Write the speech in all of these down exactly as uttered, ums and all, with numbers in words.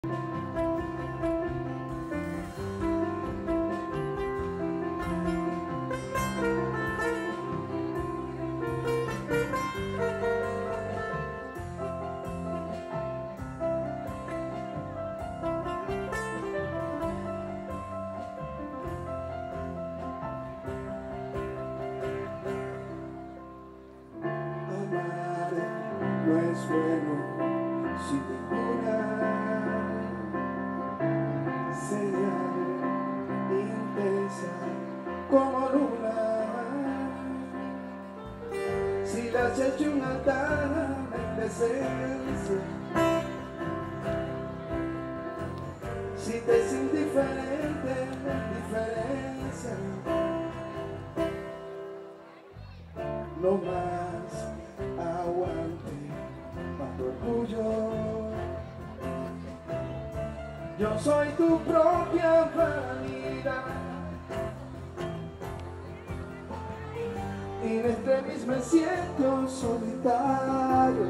No es bueno sin ninguna señal intensa como luna. Si le has hecho un altar a la indecencia, si te es indiferente la diferencia, no más aguante tu orgullo. Yo soy tu propia vanidad, y en extremis me siento solitario,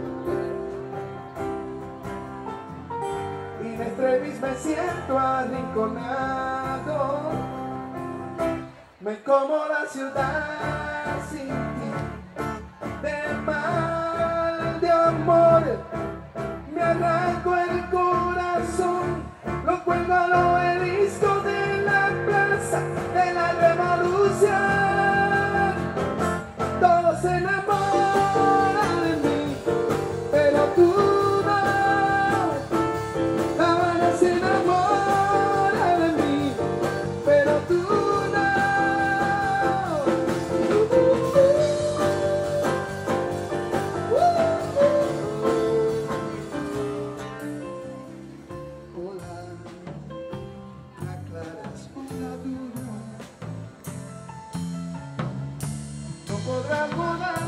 y en extremis me siento arrinconado. Me como la ciudad sin ti, de mal de amor, me arranco el corazón, lo cuelgo al obelisco de la plaza de la revolución. Todos se enamoran de mí, pero tú no. La Habana se enamora de mí, pero tú no. No podrás volar.